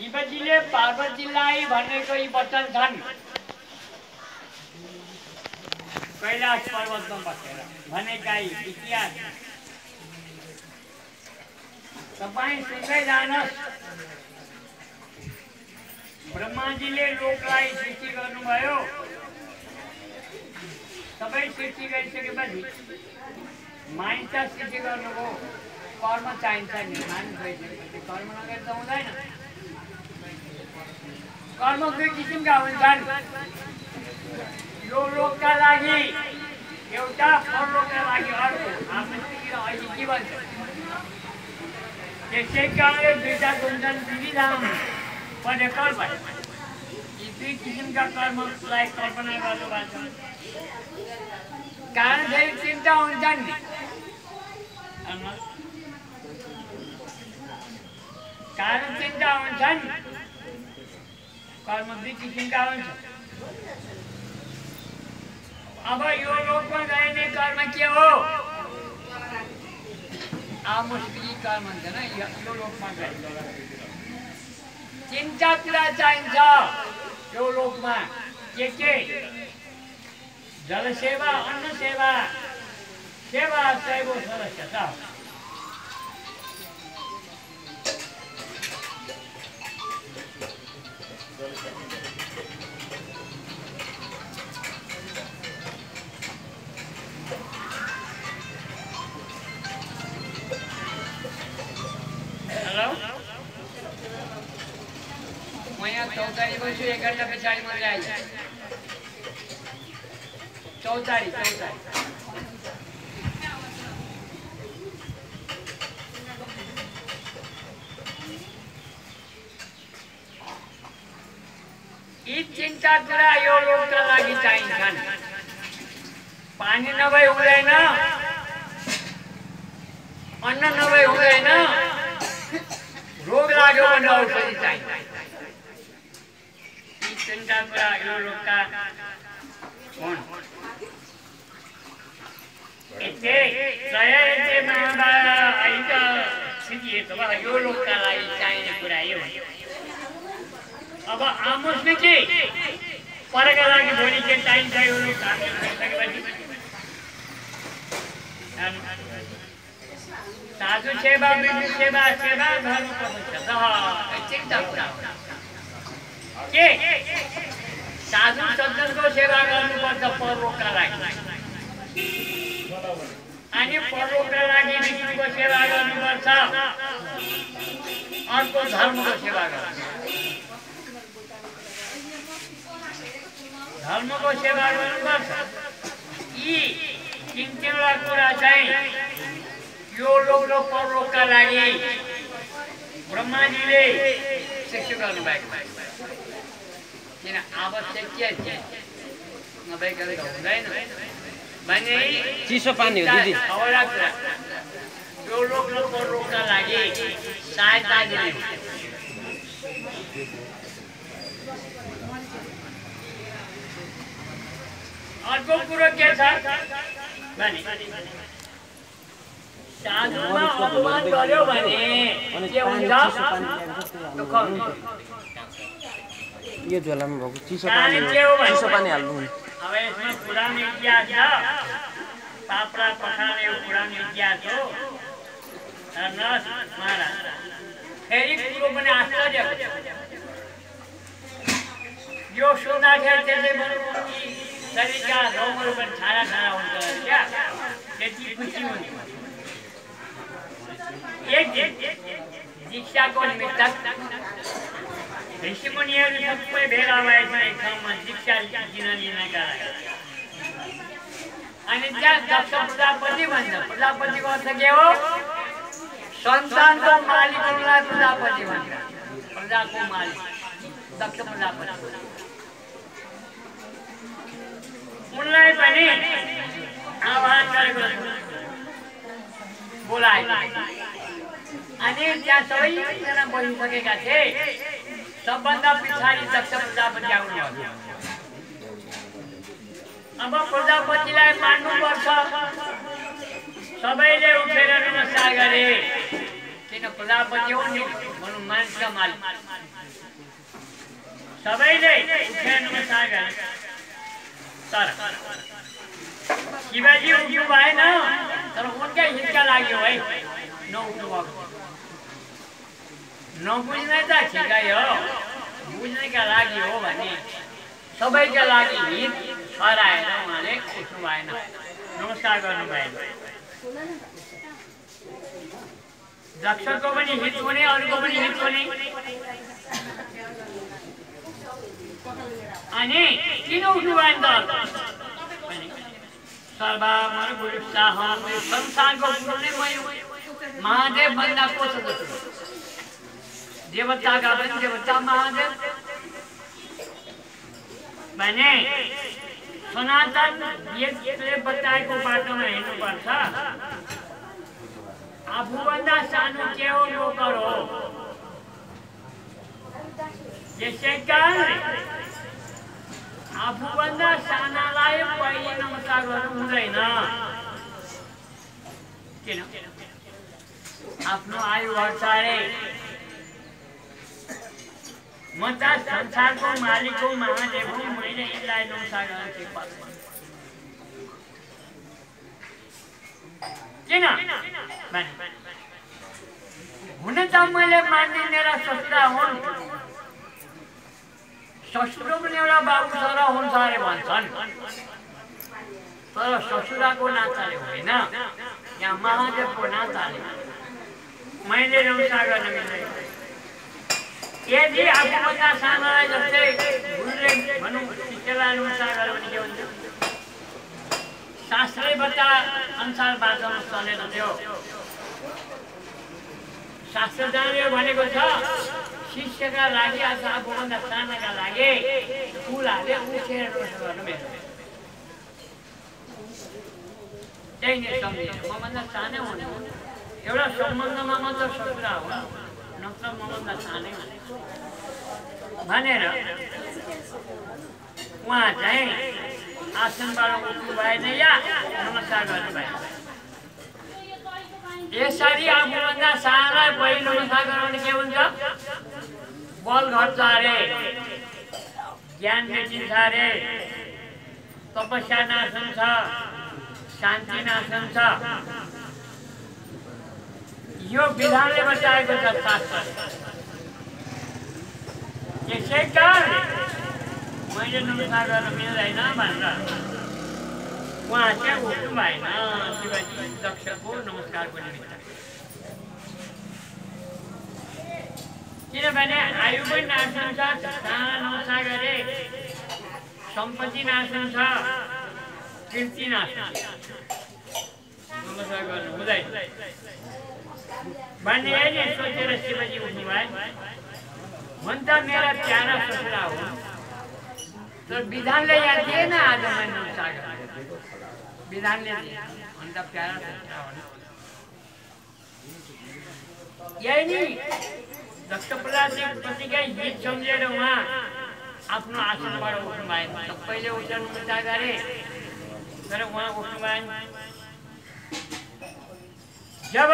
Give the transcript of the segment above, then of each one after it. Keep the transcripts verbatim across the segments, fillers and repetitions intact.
शिवजीले पार्वतीलाई भनेको यी वचन छन् कैलाश पर्वतमा बसेर भनेका यी इतिहास तपाईँ सुन्दै जानुहोस्। ब्रह्माजीले लोकलाई सृष्टि गर्नुभयो। सबै सृष्टि गरिसकेपछि मानिसलाई सृष्टि गर्नुभयो। कर्म चाहिन्छ नि, मानिस भइसकेपछि कर्म नगरेर त हुँदैन। कर्म दुई किसिमका हुन्छन्। यो लोकका लागि एउटा, परलोकका लागि अर्को। हाम्रो अहिले जीवन छ, त्यसै कारणले दुईटा हुन्छन् विविधाम परे कर्म। यी दुई किसिमका कर्मलाई कल्पना गर्नुभएको छ। कारण फेरि तिनवटा हुन्छन् नि। कारण तिनवटा हुन्छन्। कर्म दुई किसिमका हुन्छ। अब यो लोकमा गरिने कर्म के हो? आमुष्मिक कर्म हुन्छ न, यो लोकमा गरिने तिनवटा कुरा चाहिन्छ यो लोकमा। के के? जलसेवा, अन्न सेवा, सेवा शैव सरस्वता। हेलो, म यहाँ चौतारी बस्छु। एक घन्टा पछाडि म आइज चौतारी चौतारी यी तिनवटा कुरा यो लोकका लागि चाहिन्छन्। पानी नभए हुँदैन, अन्न नभए हुँदैन, रोग लाग्यो भने औषधि चाहिन्छ। यी तिनवटा कुरा यो लोकका हुन्। यो लोकका लागि चाहिने कुरा यो। अब आमुष्मिकी परका लागि भोलि के चाहिन्छ यो लोक हामीले साधु सेवा, विष्णु सेवा, सेवा धर्म चिन्ता कुरा के? साधु सज्जनको सेवा गर्नुपर्छ परलोकका लागि, अनि परलोकका लागि विष्णुको सेवा गर्नुपर्छ, अर्को धर्मको सेवा गर्नुपर्छ। धर्मको सेवा गर्नुपर्छ। यी तिन तिनवटा कुरा चाहिँ यो लोक र परलोकका लागि ब्रह्माजीले सृष्टि गर्नुभएको किन आवश्यक के छ? नभइकन त हुँदैन भने चिसो पानी हो दिदी। एउटा कुरा यो लोक र परलोकका लागि सहायता दिने। अर्को कुरो के छ भने साधुमा अपमान गर्यो भने के हुन्छ? दुःख हुन्छ। यो झोलामा भएको चिसो पानी हो, चिसो पानी हाल्नु। अब यसमा पुरानो इतिहास छ, पापडा पखाने यो पुरानो इतिहास हो। हेर्नुहोस् महाराज, फेरि कुरो पनि आश्चर्य यो सुन्दाखेरि त्यसले भन्नु कि शरीरका रोगहरू पनि छाडा छाडा हुन्छ क्या, त्यति खुसी हुन्छ। एक दिन दीक्षाको निमित्त ऋषिमुनिहरू सबै भेला भएका एक ठाउँमा दीक्षा दिन लिनका लागि। अनि त्यहाँ दक्ष प्रजापति भन्छ। प्रजापतिको अर्थ के हो? सन्तानको मालिकहरूलाई प्रजापति भन्छ। प्रजाको मालिक दक्ष प्रजापति। उनलाई पनि आह्वान गरेको बोलाए। अनि त्यहाँ सबैजना बसिसकेका थिए। सबभन्दा पछाडि दक्ष प्रजापति आउनुभयो। अब प्रजापतिलाई मान्नुपर्छ। सबैले उठेर नमस्कार गरे, किन प्रजापति हो नि, भनौँ मानिसका मालिक। सबैले उठेर नमस्कार गर्ने तर शिवजी उठ्नु भएन तर उनकै हितका लागि हो है नउठ्नु भएको नबुझ्ने त ठिकै हो बुझ्नेका लागि हो भने सबैका लागि हित हराएर उहाँले उठ्नु भएन नमस्कार गर्नु भएन दक्षको पनि हित हुने अरूको पनि हित हुने अनि किन उठ्नु भएन त सर्वमर गुरुसाह संसारको गुरु नै मै महादेव भन्दा को छ देवताका पनि देवता महादेव भने सनातन यसले बताएको बाटोमा हिँड्नुपर्छ आफूभन्दा सानो के हो नोकर हो यसै कारणले आफूभन्दा सानालाई पहिले नमस्कार गर्नु हुँदैन किन आफ्नो आयु घट्छ अरे म त संसारको मालिक हो महादेव हो मैले यसलाई नमस्कार गर्न सिकाउँछु किन हुन त मैले मान्ने मेरा ससुरा हुन् ससुरो पनि एउटा बाबु छोरा हुन्छ अरे भन्छन् तर ससुराको नाताले होइन यहाँ महादेवको नाताले मैले नमस्कार गर्न मिल्दैन यदि आफूभन्दा सानालाई जस्तै गुरुले भनौँ शिष्यलाई नमस्कार गर्यो भने के हुन्छ शास्त्रै बता अनुसार बाँच्न चलेन थियो शास्त्र जान्यो भनेको छ शिष्यका लागि अथवा आफूभन्दा सानाका लागि फुलहरूले उठेर नमस्कार गर्नु मेरो त्यही नै सम्झिनु मभन्दा सानै हुनु एउटा सम्बन्धमा मात्र ससुरा हो नत्र मभन्दा सानै भनेर उहाँ चाहिँ आसनबाट उठ्नु भएन या नमस्कार गर्नु भएन यसरी आफूभन्दा सानालाई पहिलो नमस्कार गर्नु भने के हुन्छ बल घट्छ अरे ज्ञान मेटिन्छ अरे तपस्या नाश हुन्छ शान्ति नाश हुन्छ यो विधानले बताएको छ शास्त्र यसै कारण मैले नमस्कार गर्न मिल्दैन भनेर उहाँ चाहिँ उठ्नु भएन शिवजी दक्षको नमस्कारको निमित्त किनभने आयु पनि नाश हुन्छ साना नमस्कार गरे सम्पत्ति नाश हुन्छ कीर्ति नाश नमस्कार गर्नु हुँदैन भन्ने यही सोचेर शिवजी उठ्नु भयो हुन त मेरा प्यारा ससुरा हो तर विधानले यहाँ दिएन आज मैले नमस्कार गरेको विधानले हुन त प्यारा ससुरा हो यही नि दक्ष प्रजापति प्रतिकै हित सम्झेर उहाँ आफ्नो आसनबाट उठ्नु भएन सबैले उठेर नमस्कार गरे तर उहाँ उठ्नु भएन जब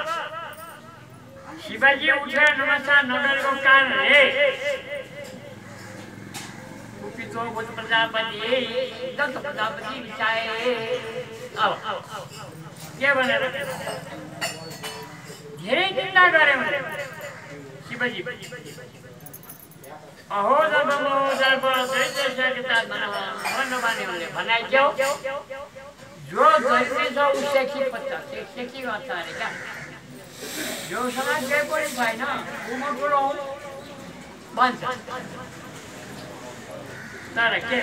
शिवजी उठेर नमस्कार नगरेको कारणले कुपितो भूत प्रजापति दक्ष प्रजापति विचारे अब के भनेर धेरै चिन्ता गरे भने शिवजी अहो जब म जब दैत्य शक्तिता भन्नु भने उनले भनाइक्यो जो दैत्य छ उ सेकी पत्ता सेकी गर्छ अरे क्या जो समाज केही पनि छैन उ म ठुलो हुँ भन्छ तर के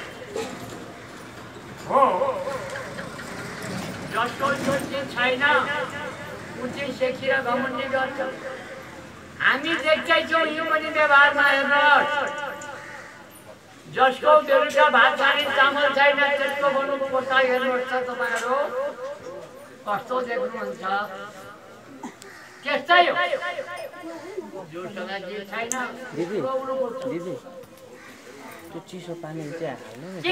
हो जसको सोच्ने छैन उ चाहिँ सेकी र घमण्डी गर्छ हामी देख्दैछौँ यो पनि व्यवहारमा हेर्नुहोस् जसको बेलुका भात खाने चामल छैन त्यसको भन्नु पोसाक हेर्नुहोस् त तपाईँहरू कस्तो देख्नुहुन्छ त्यस्तै हो जोसँग जे छैन दिदी दिदी त्यो चिसो पानी चाहिँ हाल्नु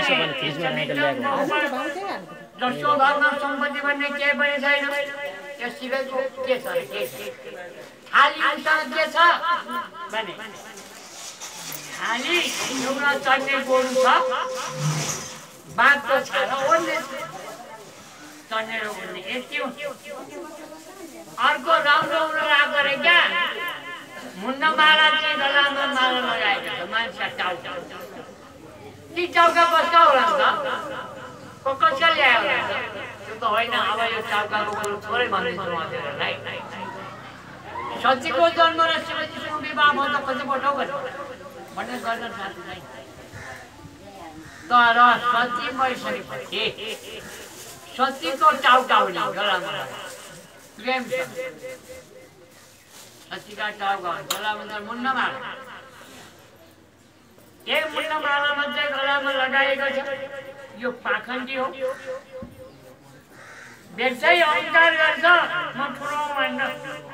जसको घरमा सम्पत्ति भन्ने केही पनि छैन त्यस शिवको के छ के छ खाली उसँग के छ भने अनि एउटा चढ्ने गोरु छ बाघको छाला ओर्ने चढ्ने रोक्ने यति हो। अर्को राम्रो राम्रो गरे क्या मुन्ना माला चाहिँ गलामा माला लगाएको छ मान्छे टाउका ती टाउका कस्तो होला त को कसले ल्यायो होला त्यो त होइन। अब यो टाउकाको कुरो थोरै भन्दैछु म तिमीहरूलाई। सतीको जन्म र शिवजीको विवाह म त पछि पठाउ भन्ने गर्न साथीलाई तर सती मरिसकेपछि सतीको टाउका हुने गलामा प्रेम छ सतीका टाउका गलामा मुन्ना माला एक मुन्ना माला मात्रै गलामा लगाएको छ। यो पाखण्डी हो बेच्दै अहङ्कार गर्छ म ठुलो मान्न